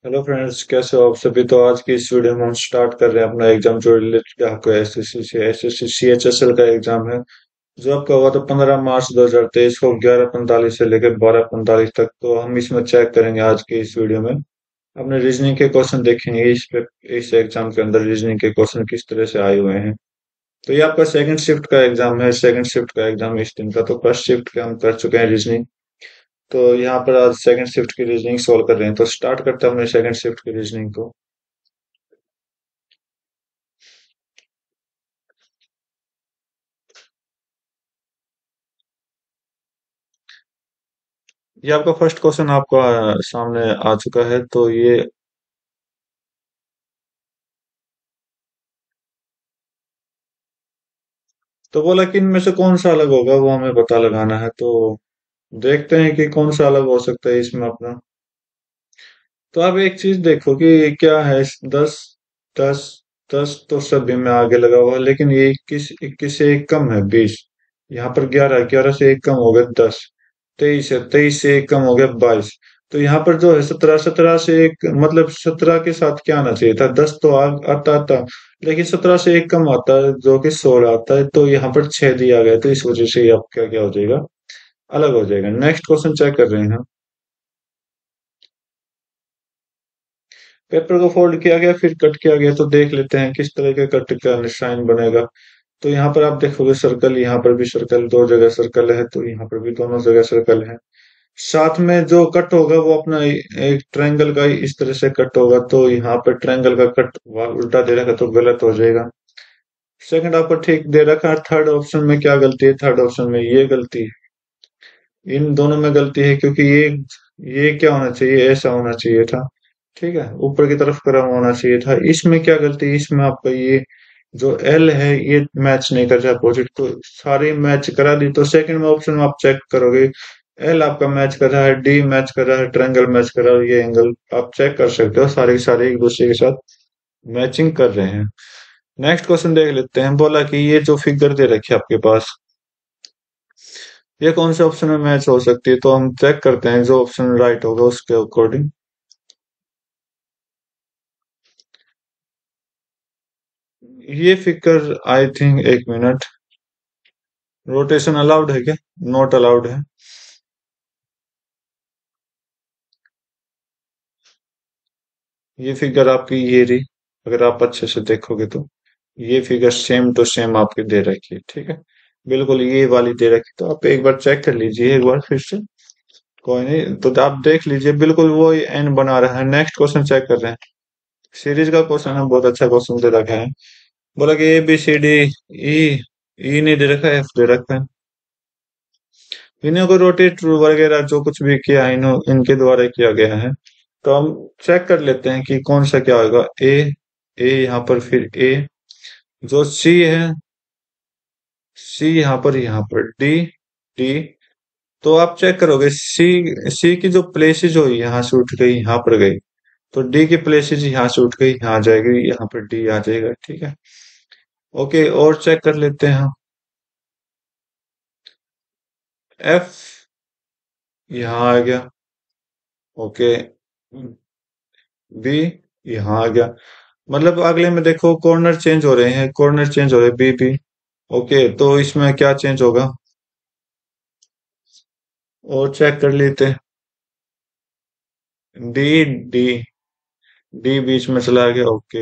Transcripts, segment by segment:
Hello friends, कैसे हो आप सभी। तो आज की इस वीडियो में हम स्टार्ट कर रहे हैं अपना एग्जाम जो रिलेटेड आपको एसएससी से एसएससी सीएचएसएल का एग्जाम है जो आपका हुआ था 15 मार्च 2023 को 11:45 से लेकर 12:45 तक। तो हम इसमें चेक करेंगे आज के इस वीडियो में अपने रीजनिंग के क्वेश्चन देखेंगे। इस एग्जाम के अंदर रीजनिंग के क्वेश्चन किस तरह से आए हुए हैं। तो ये आपका सेकंड शिफ्ट का एग्जाम है, सेकंड शिफ्ट का एग्जाम इस दिन का। तो फर्स्ट शिफ्ट के हम कर चुके हैं रीजनिंग। तो यहाँ पर आज सेकंड शिफ्ट की रीजनिंग सॉल्व कर रहे हैं। तो स्टार्ट करते हैं अपने सेकंड शिफ्ट की रीजनिंग को। ये आपका फर्स्ट क्वेश्चन आपका सामने आ चुका है। तो ये तो बोला कि इनमें से कौन सा अलग होगा वो हमें पता लगाना है। तो देखते हैं कि कौन सा अलग हो सकता है इसमें अपना। तो आप एक चीज देखो कि क्या है। 10 10 10 तो सभी में आगे लगा हुआ है, लेकिन ये 21 से एक कम है 20। यहाँ पर 11 11 से एक कम हो गया 10। 23 है, 23 से एक कम हो गया 22। तो यहाँ पर जो है 17 17 से एक मतलब 17 के साथ क्या आना चाहिए था। 10 तो आता आता, लेकिन 17 से एक कम आता है जो कि 16 आता है। तो यहाँ पर 6 दिया गया, तो इस वजह से ये आपका क्या हो जाएगा, अलग हो जाएगा। नेक्स्ट क्वेश्चन चेक कर रहे हैं हम। पेपर को फोल्ड किया गया फिर कट किया गया। तो देख लेते हैं किस तरह के कट का निशान बनेगा। तो यहाँ पर आप देखोगे सर्कल, यहाँ पर भी सर्कल, दो जगह सर्कल है। तो यहाँ पर भी दोनों जगह सर्कल है। साथ में जो कट होगा वो अपना एक ट्रायंगल का ही इस तरह से कट होगा। तो यहाँ पर ट्रायंगल का कट उल्टा दे रखा तो गलत हो जाएगा। सेकंड आपको ठीक दे रखा है। थर्ड ऑप्शन में क्या गलती है, थर्ड ऑप्शन में ये गलती है। इन दोनों में गलती है क्योंकि ये क्या होना चाहिए, ऐसा होना चाहिए था। ठीक है, ऊपर की तरफ क्रम होना चाहिए था। इसमें क्या गलती है, इसमें आपका ये जो एल है ये मैच नहीं कर रहा अपोजिट। तो सारी मैच करा दी। तो सेकंड में ऑप्शन में आप चेक करोगे, एल आपका मैच कर रहा है, डी मैच कर रहा है, ट्रायंगल मैच कर रहा है। ये एंगल आप चेक कर सकते हो, सारे के सारे एक दूसरे के साथ मैचिंग कर रहे हैं। नेक्स्ट क्वेश्चन देख लेते हैं। बोला कि ये जो फिगर दे रखी है आपके पास, ये कौन से ऑप्शन में मैच हो सकती है। तो हम चेक करते हैं जो ऑप्शन राइट होगा उसके अकॉर्डिंग। ये फिगर आई थिंक, एक मिनट, रोटेशन अलाउड है क्या, नॉट अलाउड है। ये फिगर आपकी ये रही, अगर आप अच्छे से देखोगे तो ये फिगर सेम टू सेम आपकी दे रखी है। ठीक है, बिल्कुल ये वाली दे रखी। तो आप एक बार चेक कर लीजिए एक बार फिर से। कोई नहीं, तो आप देख लीजिए बिल्कुल वो एन बना रहा है। नेक्स्ट क्वेश्चन चेक कर रहे हैं। सीरीज का क्वेश्चन है, बहुत अच्छा क्वेश्चन दे रखा है। बोला कि ए बी सी डी, ई ई नहीं दे रखा है, एफ दे रखा है। इन्हीं को रोटेट वगैरह जो कुछ भी किया है इनके द्वारा किया गया है। तो हम चेक कर लेते हैं कि कौन सा क्या होगा। ए यहाँ पर, फिर ए जो सी है, सी यहाँ पर डी, डी। तो आप चेक करोगे सी सी की जो प्लेसेस हुई यहाँ से उठ गई यहाँ पर गई। तो डी की प्लेसेस यहाँ से उठ गई यहाँ जाएगी, यहाँ पर डी आ जाएगा। ठीक है, ओके। और चेक कर लेते हैं हम। एफ यहाँ आ गया, ओके। बी यहाँ आ गया। मतलब अगले में देखो कॉर्नर चेंज हो रहे हैं, कॉर्नर चेंज हो रहे हैं, बी बी। ओके, तो इसमें क्या चेंज होगा, और चेक कर लेते हैं। डी, डी, डी बीच में चला गया, ओके।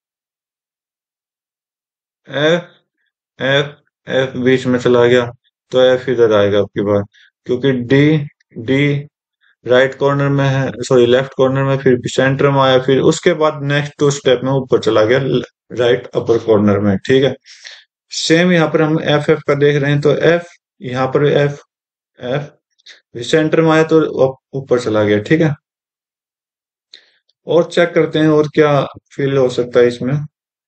एफ, एफ, एफ बीच में चला गया। तो एफ इधर आएगा आपकी बार, क्योंकि डी, डी राइट कॉर्नर में है, सॉरी लेफ्ट कॉर्नर में, फिर सेंटर में आया, फिर उसके बाद नेक्स्ट टू स्टेप में ऊपर चला गया राइट अपर कॉर्नर में। ठीक है, सेम यहाँ पर हम एफ एफ का देख रहे हैं। तो एफ यहाँ पर, एफ, एफ सेंटर में आया तो ऊपर चला गया। ठीक है, और चेक करते हैं और क्या फील हो सकता है इसमें।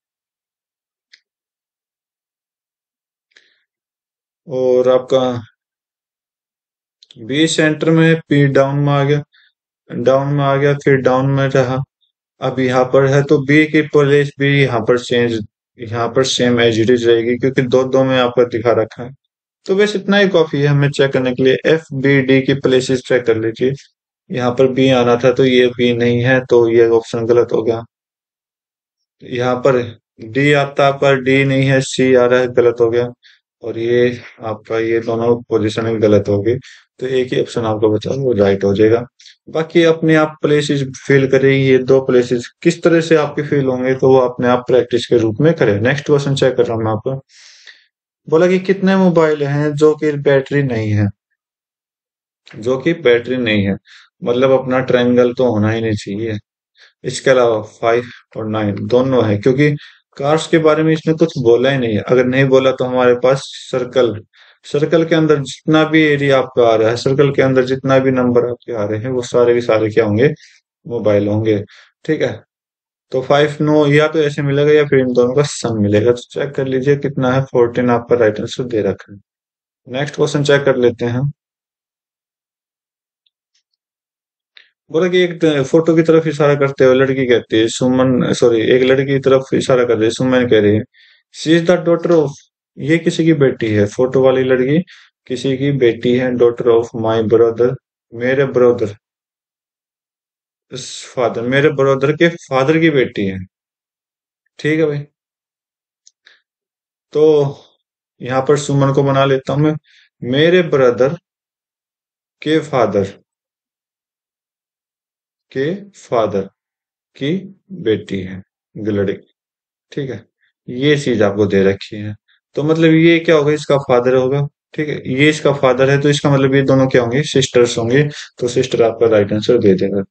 और आपका बी सेंटर में है, पी डाउन में आ गया, डाउन में आ गया, फिर डाउन में रहा। अब यहाँ पर है तो बी की प्लेस भी यहाँ पर चेंज, यहाँ पर सेम एज इट इज रहेगी, क्योंकि दो दो में आपका दिखा रखा है। तो बस इतना ही काफी है हमें चेक करने के लिए। एफ बी डी की प्लेसेस चेक कर लीजिए। यहाँ पर बी आना था तो ये बी नहीं है, तो ये ऑप्शन गलत हो गया। यहाँ पर डी आता, आपका डी नहीं है, सी आ रहा है, गलत हो गया। और ये आपका ये दोनों पोजीशन गलत हो गई। तो एक ही ऑप्शन आपका बचा, वो राइट हो जाएगा। बाकी अपने आप प्लेसेस फिल करें, ये दो प्लेसेस किस तरह से आपके फिल होंगे तो वो अपने आप प्रैक्टिस के रूप में करें। नेक्स्ट क्वेश्चन चेक कर रहा हूँ मैं आपको। बोला कि कितने मोबाइल हैं जो कि बैटरी नहीं है, जो कि बैटरी नहीं है, मतलब अपना ट्रायंगल तो होना ही नहीं चाहिए। इसके अलावा 5 और 9 दोनों है, क्योंकि कार्स के बारे में इसने कुछ बोला ही नहीं है। अगर नहीं बोला तो हमारे पास सर्कल, सर्कल के अंदर जितना भी एरिया आपका आ रहा है, सर्कल के अंदर जितना भी नंबर आपके आ रहे हैं, वो सारे के सारे क्या होंगे, मोबाइल होंगे। ठीक है। तो 5 नो, या तो ऐसे मिलेगा या फिर इन दोनों का सम मिलेगा। तो चेक कर लीजिए कितना है, 14 आपका राइट आंसर दे रखा है। नेक्स्ट क्वेश्चन चेक कर लेते हैं। बोला कि एक फोटो की तरफ इशारा करते हुए लड़की कहती है, सुमन, सॉरी, एक लड़की की तरफ इशारा कर रही है, सुमन कह रही है, she is the daughter of, ये किसी की बेटी है, फोटो वाली लड़की किसी की बेटी है, डॉटर ऑफ माई ब्रदर, मेरे ब्रदर फादर, मेरे ब्रदर के फादर की बेटी है। ठीक है भाई। तो यहाँ पर सुमन को बना लेता हूं मैं, मेरे ब्रदर के फादर के फादर की बेटी है लड़की। ठीक है। ये चीज आपको दे रखी है। तो मतलब ये क्या होगा, इसका फादर होगा। ठीक है, ये इसका फादर है, तो इसका मतलब ये दोनों क्या होंगे, सिस्टर्स होंगे। तो सिस्टर आपका राइट आंसर दे देगा।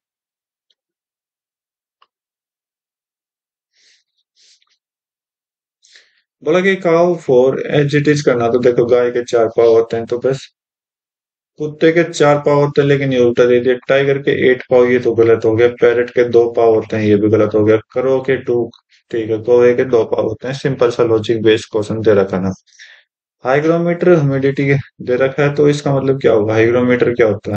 बोला कि काउ फोर एजिटिस करना, तो देखो गाय के 4 पाँव होते हैं तो बस, कुत्ते के 4 पाँव होते हैं लेकिन ये उल्टा दे दिया, टाइगर के 8 पाँव, ये तो गलत हो गया, पैरट के 2 पाँव होते हैं, ये भी गलत हो गया, करो के 2, ठीक है, कौवे के 2 पाँव होते हैं। सिंपल सा लॉजिक बेस्ड क्वेश्चन दे रखा ना। हाइग्रोमीटर ह्यूमिडिटी दे रखा है, तो इसका मतलब क्या होगा, हाइग्रोमीटर क्या होता है।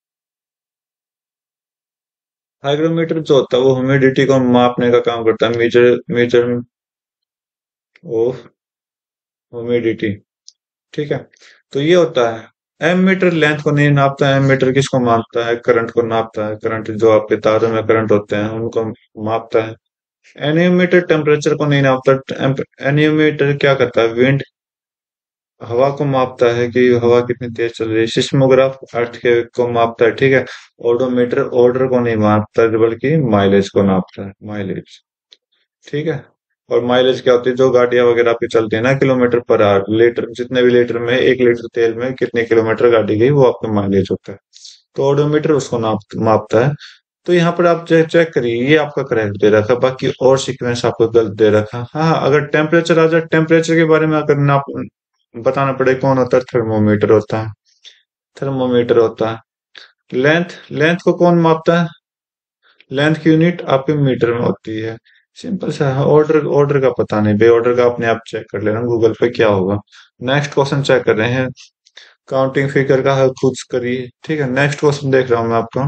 हाइग्रोमीटर जो होता है वो ह्यूमिडिटी को मापने का काम करता है, मेजर मेजर ऑफ ह्यूमिडिटी। ठीक है। तो ये होता है। एम मीटर लेंथ को नहीं नापता है, एम मीटर किसको मापता है, करंट को नापता है, करंट जो आपके तारों में करंट होते हैं उनको मापता है। एनियोमीटर टेम्परेचर को नहीं नापता, एनियोमीटर क्या करता है, विंड, हवा को मापता है कि हवा कितनी तेज चल रही है। सिस्मोग्राफ अर्थ के को मापता है। ठीक है। ओडोमीटर ऑर्डर को नहीं मापता बल्कि माइलेज को नापता है, माइलेज। ठीक है। और माइलेज क्या होती है, जो गाड़ियां वगैरह आपकी चलती है ना, किलोमीटर पर आवर, लीटर, जितने भी लीटर में 1 लीटर तेल में कितने किलोमीटर गाड़ी गई, वो आपका माइलेज होता है। तो ओडोमीटर उसको मापता है। तो यहाँ पर आप चेक करिए, ये आपका करेक्ट दे रखा, बाकी और सीक्वेंस आपको गलत दे रखा। हाँ हाँ, अगर टेम्परेचर आ जाए, टेम्परेचर के बारे में अगर नाप बताना पड़े, कौन होता है, थर्मोमीटर होता है, थर्मोमीटर होता है। लेंथ, लेंथ को कौन मापता है, लेंथ की यूनिट आपके मीटर में होती है। सिंपल सा है। ऑर्डर, ऑर्डर का पता नहीं भाई, ऑर्डर का अपने आप चेक कर लेना गूगल पे क्या होगा। नेक्स्ट क्वेश्चन चेक कर रहे हैं, काउंटिंग फिगर का है, खुद करिए। ठीक है। नेक्स्ट क्वेश्चन देख रहा हूँ मैं आपका।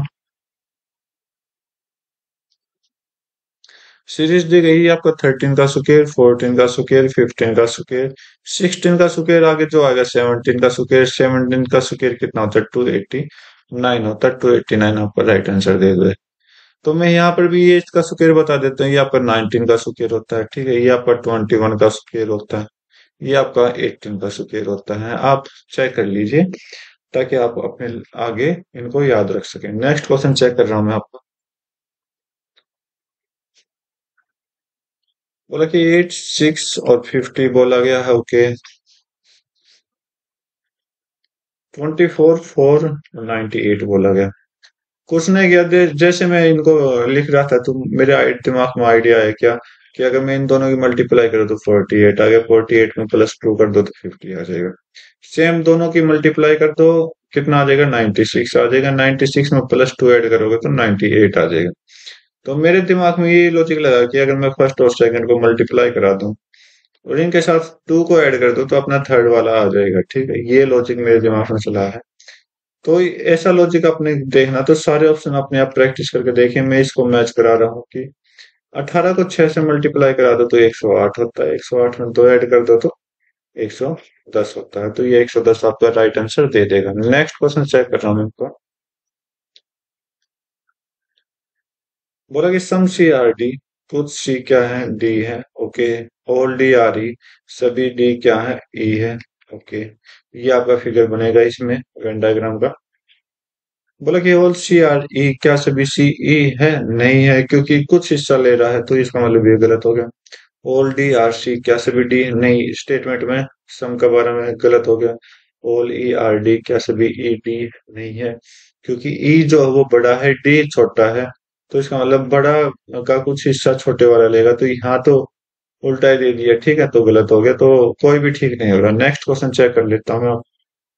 सीरीज दी गई है आपका, 13 का स्क्वायर, 14 का स्क्वायर, 15 का स्क्वायर, 16 का स्क्वायर, आगे जो आएगा 17 का स्क्वायर, 17 का स्क्वायर कितना होता है, 289 होता है, 289 आपका राइट आंसर दे दो। तो मैं यहाँ पर भी ये इसका स्क्वायर बता देता हूँ, ये आपका 19 का स्क्वायर होता है। ठीक है। ये आपका 21 का स्क्वायर होता है। ये आपका 18 का स्क्वायर होता है। आप चेक कर लीजिए ताकि आप अपने आगे इनको याद रख सकें। नेक्स्ट क्वेश्चन चेक कर रहा हूँ मैं आपको। बोला कि 8, 6 और 50 बोला गया है। ओके। 24, 4, 98 बोला गया। कुछ नहीं किया, जैसे मैं इनको लिख रहा था तो मेरे दिमाग में आइडिया है क्या, कि अगर मैं इन दोनों की मल्टीप्लाई करूँ तो 48 आ गया, 48 में +2 कर दो तो 50 आ जाएगा। सेम दोनों की मल्टीप्लाई कर दो, कितना आ जाएगा, 96 आ जाएगा। 96 में +2 ऐड करोगे तो 98 आ जाएगा। तो मेरे दिमाग में ये लॉजिक लगा कि अगर मैं फर्स्ट और सेकंड को मल्टीप्लाई करा दूं और इनके साथ 2 को ऐड कर दो तो अपना थर्ड वाला आ जाएगा। ठीक है। ये लॉजिक मेरे दिमाग में चला है। तो ऐसा लॉजिक आपने देखना, तो सारे ऑप्शन अपने आप प्रैक्टिस करके देखें। मैं इसको मैच करा रहा हूँ कि 18 को 6 से मल्टीप्लाई करा दो तो 108 होता है, 108 में 2 ऐड कर दो तो 110 होता है। तो ये 110 आपका राइट आंसर दे देगा। नेक्स्ट क्वेश्चन चेक कर रहा हूँ मैं इनको। बोला कि सम सी आर डी, कुछ सी क्या है, डी है, okay. All D R E, सभी डी क्या है, ई है, ओके। ये आपका फिगर बनेगा इसमें वेन डायग्राम का। बोला कि ऑल सी आर ई, क्या सभी सी ई है, नहीं है, क्योंकि कुछ हिस्सा ले रहा है, तो इसका मतलब ये गलत हो गया। ऑल डी आर सी, क्या सभी डी, नहीं, स्टेटमेंट में सम के बारे में गलत हो गया। ऑल ई आर डी, क्या सभी ई डी, नहीं है, क्योंकि ई जो है वो बड़ा है, डी छोटा है, तो इसका मतलब बड़ा का कुछ हिस्सा छोटे वाला लेगा, तो यहाँ तो उल्टा ही दे दिया, ठीक है, तो गलत हो गया, तो कोई भी ठीक नहीं हो रहा। नेक्स्ट क्वेश्चन चेक कर लेता हूँ मैं।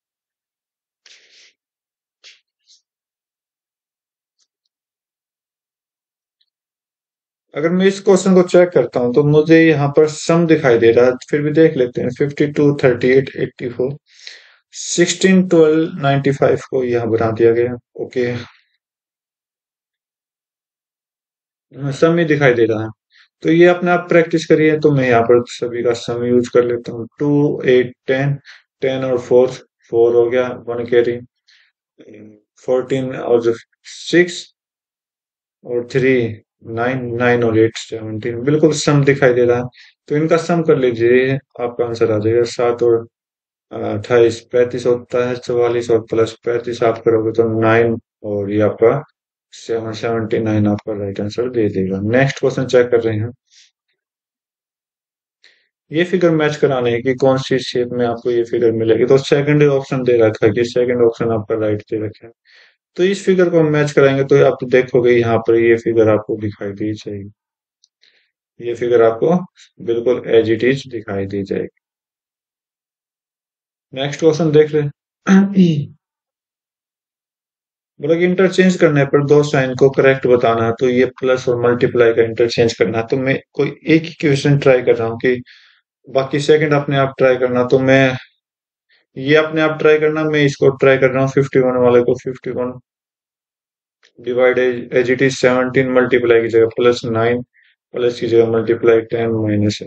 अगर मैं इस क्वेश्चन को चेक करता हूँ तो मुझे यहाँ पर सम दिखाई दे रहा है, फिर भी देख लेते हैं। 52, 38, 84, 16, 12, 95 को यहाँ बना दिया गया, ओके। सम ही दिखाई दे रहा है, तो ये अपने आप प्रैक्टिस करिए, तो मैं यहाँ पर सभी का सम यूज कर लेता हूँ। 2, 8, 10, 10 और 4, 4 हो गया, 1 कैरी, 14 और 6 और 3, 9, 9 और 8, 17, बिल्कुल सम दिखाई दे रहा है। तो इनका सम कर लीजिए, आपका आंसर आ जाएगा। 7 और 28, 35 होता है, 44 और प्लस 35 आप करोगे तो 9, और ये आपका 779 आपका राइट आंसर दे देगा। नेक्स्ट क्वेश्चन चेक कर रहे हैं। ये फिगर मैच कराने है कि कौन सी शेप में आपको ये फिगर मिलेगी, तो सेकंड ऑप्शन दे रखा है कि सेकंड ऑप्शन आपका राइट दे रखा है। तो इस फिगर को हम मैच कराएंगे तो आप देखोगे यहाँ पर ये फिगर आपको दिखाई दी जाएगी। ये फिगर आपको बिल्कुल एज इट इज दिखाई दी जाएगी। नेक्स्ट क्वेश्चन देख रहे हैं। बोला कि इंटरचेंज करने पर दो साइन को करेक्ट बताना है, तो ये प्लस और मल्टीप्लाई का इंटरचेंज करना है, तो मैं कोई एक ही क्वेश्चन ट्राई कर रहा हूँ कि बाकी सेकंड अपने आप ट्राई करना, तो मैं ये अपने आप ट्राई करना, मैं इसको ट्राई कर रहा हूँ 51 वाले को। 51 divide as it is 17, multiply की जगह प्लस 9, प्लस की जगह मल्टीप्लाई 10, माइनस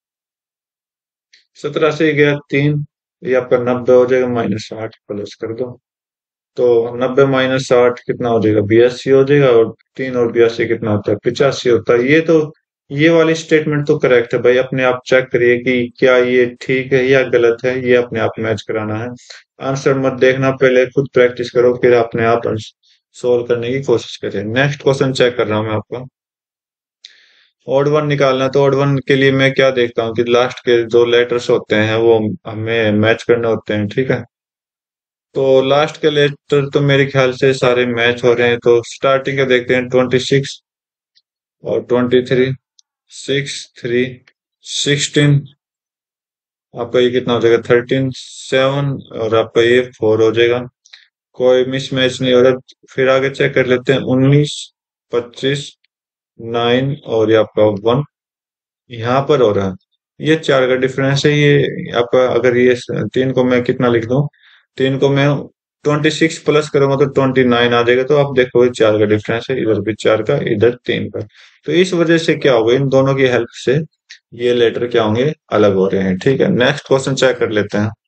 17 से गया 3, ये आपका 90 हो जाएगा, -8 प्लस कर दो, तो 90 - 60 कितना हो जाएगा, 82 हो जाएगा, और 3 और 82 कितना होता है, 85 होता है। ये तो ये वाली स्टेटमेंट तो करेक्ट है भाई, अपने आप चेक करिए कि क्या ये ठीक है या गलत है, ये अपने आप मैच कराना है। आंसर मत देखना, पहले खुद प्रैक्टिस करो, फिर अपने आप सोल्व करने की कोशिश करें। नेक्स्ट क्वेश्चन चेक कर रहा हूँ मैं आपका। ऑड वन निकालना है, तो ऑड वन के लिए मैं क्या देखता हूँ कि लास्ट के जो लेटर्स होते हैं वो हमें मैच करने होते हैं, ठीक है। तो लास्ट के लेटर तो मेरे ख्याल से सारे मैच हो रहे हैं, तो स्टार्टिंग के देखते हैं। 26 और 23, 6, 3, 16, आपका ये कितना हो जाएगा, 13, 7, और आपका ये 4 हो जाएगा। कोई मिसमैच नहीं हो रहा। फिर आगे चेक कर लेते हैं। 19, 25, 9 और ये आपका 1 यहाँ पर हो रहा है। ये 4 का डिफरेंस है। ये आपका, अगर ये तीन को मैं कितना लिख दूं, तीन को मैं 26 प्लस करूंगा तो 29 आ जाएगा, तो आप देखोगे 4 का डिफरेंस है, इधर भी 4 का, इधर 3 का। तो इस वजह से क्या होगा, इन दोनों की हेल्प से ये लेटर क्या होंगे, अलग हो रहे हैं, ठीक है। नेक्स्ट क्वेश्चन चेक कर लेते हैं।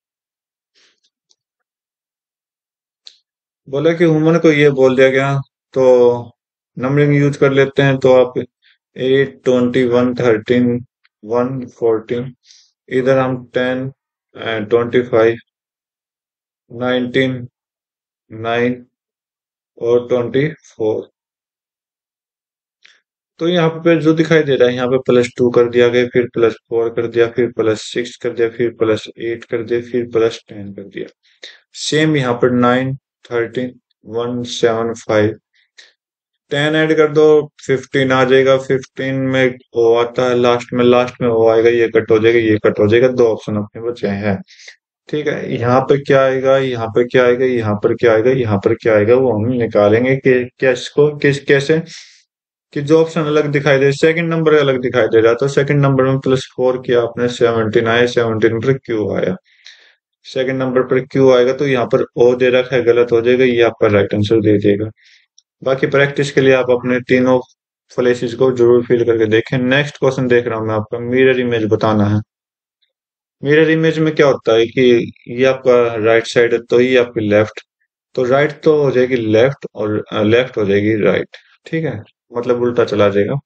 बोला कि ह्यूमन को ये बोल दिया गया, तो नंबरिंग यूज कर लेते हैं, तो आप 8, 21, 13, 1, 14, इधर हम 10, 25, 19, 9 और 24, तो यहाँ पे जो दिखाई दे रहा है, यहाँ पे +2 कर दिया गया, फिर +4 कर दिया, फिर +6 कर दिया, फिर +8 कर दिया, फिर +10 कर दिया। सेम यहाँ पर 9, 13, 1, 7, 5, 10 ऐड कर दो, 15 आ जाएगा। 15 में ओ आता है लास्ट में ओ आएगा, ये कट हो जाएगा, ये कट हो जाएगा, दो ऑप्शन अपने बचे हैं, ठीक है। यहाँ पे क्या आएगा, यहाँ पे क्या आएगा, यहाँ पर क्या आएगा, यहाँ पर क्या आएगा, वो हम निकालेंगे कि कैसे, कि जो ऑप्शन अलग दिखाई दे, सेकंड नंबर अलग दिखाई दे रहा है, तो सेकंड नंबर में +4 किया आपने, 17 आया, 17 पर क्यू आया, सेकंड नंबर पर क्यू आएगा, तो यहाँ पर ओ दे रखा है, गलत हो जाएगा, ये आपका राइट आंसर दे देगा। बाकी प्रैक्टिस के लिए आप अपने तीनों प्लेसेस को जरूर फिल करके देखें। नेक्स्ट क्वेश्चन देख रहा हूँ मैं आपका, मिरर इमेज बताना है। मिरर इमेज में क्या होता है कि ये आपका राइट साइड है, तो ये आपकी लेफ्ट, तो राइट तो हो जाएगी लेफ्ट, और लेफ्ट हो जाएगी राइट, ठीक है। मतलब उल्टा चला जाएगा।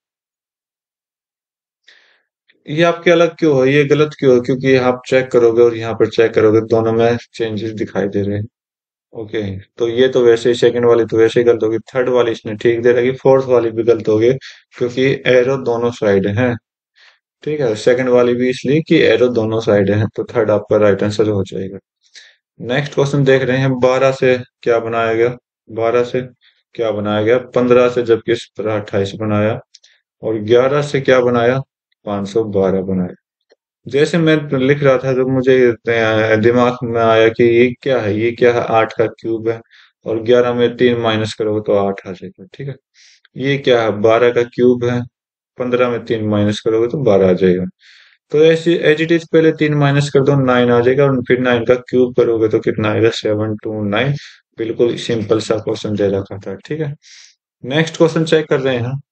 ये आपके अलग क्यों है, ये गलत क्यों है? क्योंकि आप चेक करोगे और यहाँ पर चेक करोगे, दोनों में चेंजेस दिखाई दे रहे हैं। ओके, तो ये तो वैसे ही, सेकंड वाली तो वैसे ही गलत होगी, थर्ड वाली इसने ठीक दे रखी, फोर्थ वाली भी गलत होगी क्योंकि एरो दोनों साइड है। ठीक है, सेकंड वाली भी इसलिए कि एरो दोनों साइड है, तो थर्ड आपका राइट आंसर हो जाएगा। नेक्स्ट क्वेश्चन देख रहे हैं, 12 से क्या बनाया गया? 12 से क्या बनाया गया? 15 से, जबकि इस पर 28 बनाया। और 11 से क्या बनाया? 512 बनाया। जैसे मैं लिख रहा था तो मुझे दिमाग में आया कि ये क्या है, ये क्या है? 8 का क्यूब है, और 11 में 3 माइनस करोगे तो 8 आ जाएगा। ठीक है, ये क्या है? 12 का क्यूब है, 15 में 3 माइनस करोगे तो 12 आ जाएगा। तो ऐसी एज इट इज, पहले 3 माइनस कर दो, 9 आ जाएगा, और फिर 9 का क्यूब करोगे तो कितना आएगा? 729। बिल्कुल सिंपल सा क्वेश्चन दे रखा था। ठीक है, नेक्स्ट क्वेश्चन चेक कर रहे हैं।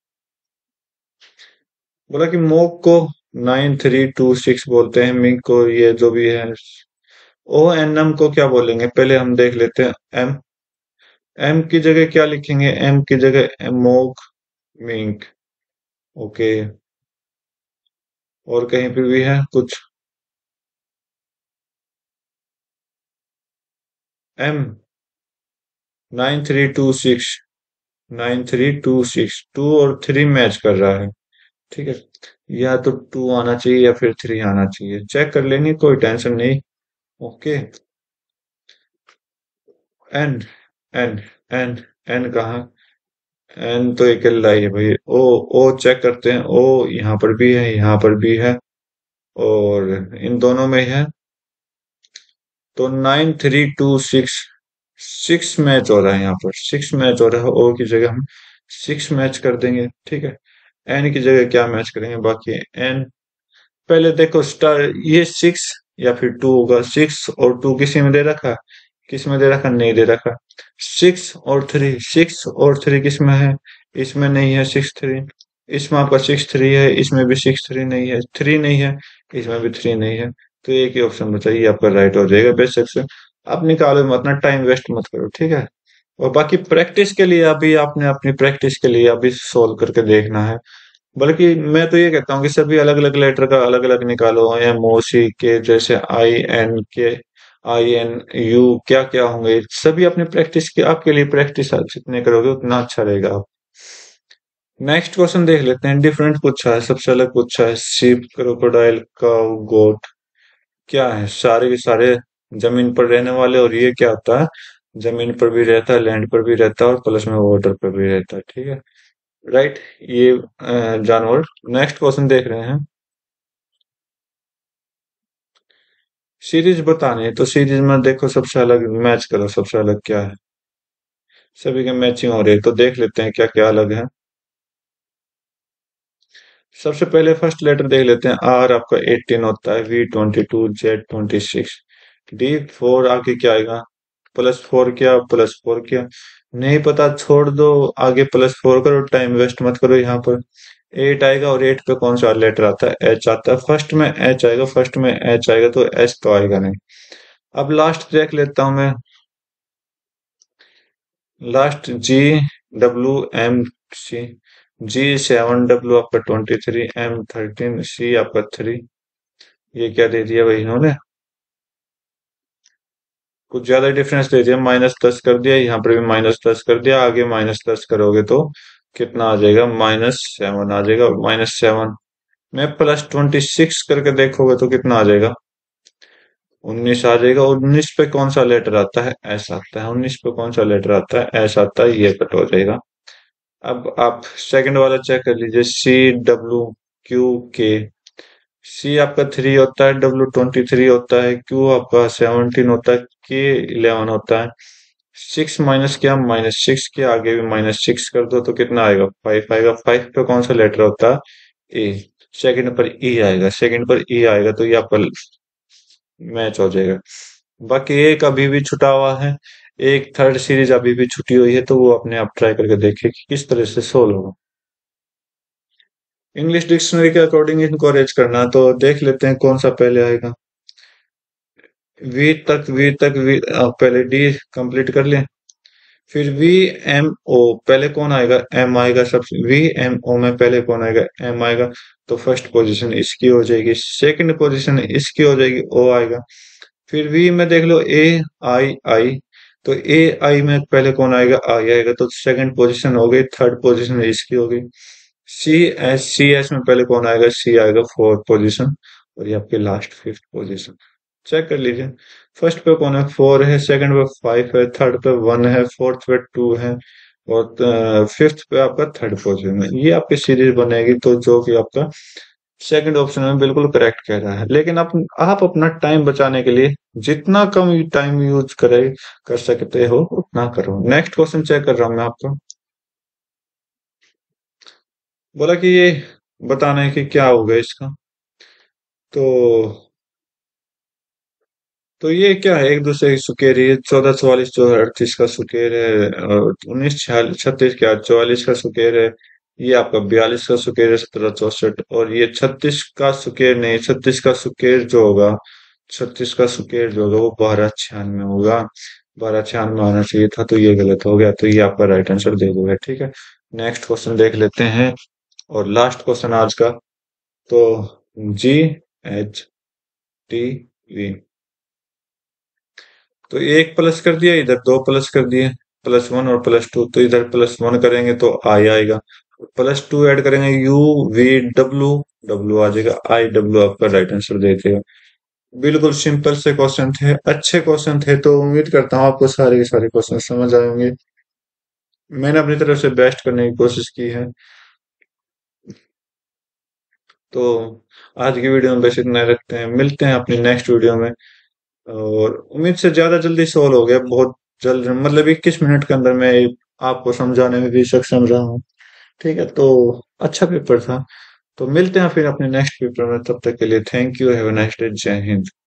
बोला कि मोक को 9326 बोलते हैं, मिंक को, ये जो भी है। ओ एन एम को क्या बोलेंगे, पहले हम देख लेते हैं। एम, एम की जगह क्या लिखेंगे? एम की जगह मोक, मिंक। ओके, और कहीं पे भी है कुछ? एम 9326, 9326, 2 और 3 मैच कर रहा है। ठीक है, या तो 2 आना चाहिए या फिर 3 आना चाहिए, चेक कर लेंगे, कोई टेंशन नहीं। Okay, N, N, N, N कहाँ? एन तो अकेला ही है भाई। ओ, ओ चेक करते हैं। ओ यहाँ पर भी है, यहाँ पर भी है, और इन दोनों में है। तो 9326, 6 मैच हो रहा है, यहाँ पर 6 मैच हो रहा है। ओ की जगह हम 6 मैच कर देंगे। ठीक है, एन की जगह क्या मैच करेंगे बाकी? एन, पहले देखो स्टार, ये 6 या फिर 2 होगा। 6 और 2 किसी में दे रखा? किस में दे रखा? नहीं दे रखा। 6 और 3, 6 और 3 किस में है? इसमें नहीं है। 6 3, इसमें आपका 6 3 है, इसमें भी 6 3 नहीं है, 3 नहीं है, इसमें भी 3 नहीं है। तो एक ही ऑप्शन बचा, ये आपका राइट हो जाएगा बेशक से। आप निकालो मत ना, टाइम वेस्ट मत करो। ठीक है, और बाकी प्रैक्टिस के लिए अभी आपने अपनी प्रैक्टिस के लिए अभी सोल्व करके देखना है। बल्कि मैं तो ये कहता हूँ कि सभी अलग अलग लेटर का अलग अलग निकालो। एम ओ सी के, जैसे आई एन के, आई एन यू, क्या क्या होंगे सभी अपनी प्रैक्टिस के, आपके लिए प्रैक्टिस आप जितने करोगे उतना अच्छा रहेगा। नेक्स्ट क्वेश्चन देख लेते हैं। डिफरेंट पूछा है, सबसे अलग पूछा है। शिप, क्रोकोडाइल, काऊ, गोट, क्या है? सारे के सारे जमीन पर रहने वाले, और ये क्या होता है? जमीन पर भी रहता है, लैंड पर भी रहता है, और प्लस में वाटर पर भी रहता है। ठीक है, राइट, ये जानवर। नेक्स्ट क्वेश्चन देख रहे हैं। सीरीज बतानी है, तो सीरीज में देखो सबसे अलग मैच करो, सबसे अलग क्या है? सभी के मैचिंग हो रही है, तो देख लेते हैं क्या क्या अलग है। सबसे पहले फर्स्ट लेटर देख लेते हैं। आर आपका 18 होता है, V 22, Z 26, D 4, आगे क्या आएगा? +4, क्या +4 क्या? नहीं पता, छोड़ दो। आगे +4 करो, टाइम वेस्ट मत करो यहाँ पर। 8 आएगा, और 8 पे कौन सा लेटर आता है? H आता है, फर्स्ट में H आएगा, फर्स्ट में H आएगा, तो S तो आएगा नहीं। अब लास्ट देख लेता हूं मैं। Last G W M C, G 7, W आपका 23, M 13, C आपका 3। ये क्या दे दिया भाई इन्होंने? कुछ ज्यादा डिफरेंस दे दिया, -10 कर दिया, यहाँ पर भी -10 कर दिया, आगे -10 करोगे तो कितना आ जाएगा? -7 आ जाएगा, और -7 में +26 करके देखोगे तो कितना आ जाएगा? 19 आ जाएगा। 19 पे कौन सा लेटर आता है? एस आता है। 19 पे कौन सा लेटर आता है? एस आता है, ये कट हो जाएगा। अब आप सेकंड वाला चेक कर लीजिए। CW Q K, सी आपका 3 होता है, W 23 होता है, क्यू आपका 17 होता है, K 11 होता है। 6 माइनस क्या? -6 के, आगे भी -6 कर दो तो कितना आएगा? 5 आएगा। 5 पे कौन सा लेटर होता है? ए। सेकंड पर ई आएगा, सेकंड पर ई आएगा, तो ये आपका मैच हो जाएगा। बाकी एक अभी भी छुटा हुआ है, एक थर्ड सीरीज अभी भी छुटी हुई है, तो वो अपने आप ट्राई करके देखिए कि किस तरह से सोल्व होगा। इंग्लिश डिक्शनरी के अकॉर्डिंग इनको अरेंज करना है, तो देख लेते हैं कौन सा पहले आएगा। वी तक, वी तक, वी, पहले डी कंप्लीट कर लें। फिर वी एम ओ, पहले कौन आएगा? एम आएगा सबसे। वी एम ओ में पहले कौन आएगा? एम आएगा। तो फर्स्ट पोजीशन इसकी हो जाएगी, सेकंड पोजीशन इसकी हो जाएगी, ओ आएगा। फिर वी में देख लो ए आई आई, तो ए आई में पहले कौन आएगा? आई आएगा, तो सेकंड पोजीशन हो गई, थर्ड पोजीशन इसकी हो गई। सी एस में पहले कौन आएगा? सी आएगा, फोर्थ पोजीशन। और ये आपकी लास्ट फिफ्थ पोजीशन। चेक कर लीजिए। फर्स्ट पे कौन है? फोर है, सेकंड पे फाइव है, थर्ड पे वन है, फोर्थ पे टू है, और फिफ्थ पे आपका थर्ड पोजीशन है। ये आपकी सीरीज बनेगी, तो जो कि आपका सेकंड ऑप्शन में बिल्कुल करेक्ट कह रहा है। लेकिन आप अपना टाइम बचाने के लिए जितना कम टाइम यूज करे कर सकते हो उतना करो। नेक्स्ट क्वेश्चन चेक कर रहा हूं मैं आपको। बोला कि ये बताना है कि क्या होगा इसका। तो ये क्या है? एक दूसरे की सुकेर है। 1444 जो है 38 का सुकेर है, और 1936 क्या 44 का सुकेर है। ये आपका 42 का सुकेर है, 1764। और ये 36 का सुकेर नहीं, 36 का सुकेर जो होगा, 36 का सुकेर जो होगा वो 1296 होगा। 1296 आना चाहिए था, तो ये गलत हो गया। तो ये आपका राइट आंसर दे दोगे, ठीक है। नेक्स्ट क्वेश्चन देख लेते हैं, और लास्ट क्वेश्चन आज का। तो जी एच टी वी, तो एक प्लस कर दिया, इधर दो प्लस कर दिए, प्लस वन और प्लस टू। तो इधर प्लस वन करेंगे तो आई आएगा, प्लस टू ऐड करेंगे यू वी डब्ल्यू, डब्ल्यू आ जाएगा, आई डब्ल्यू आपका राइट आंसर दे देगा। बिल्कुल सिंपल से क्वेश्चन थे, अच्छे क्वेश्चन थे। तो उम्मीद करता हूँ आपको सारे के सारे क्वेश्चन समझ आए होंगे। मैंने अपनी तरफ से बेस्ट करने की कोशिश की है। तो आज की वीडियो में बस इतना रखते हैं, मिलते हैं अपनी नेक्स्ट वीडियो में। और उम्मीद से ज्यादा जल्दी सॉल्व हो गया, बहुत जल्द, मतलब 21 मिनट के अंदर मैं आपको समझाने में भी सक्षम रहा हूँ। ठीक है, तो अच्छा पेपर था। तो मिलते हैं फिर अपने नेक्स्ट पेपर में, तब तक के लिए thank you, have a nice day, जय हिंद।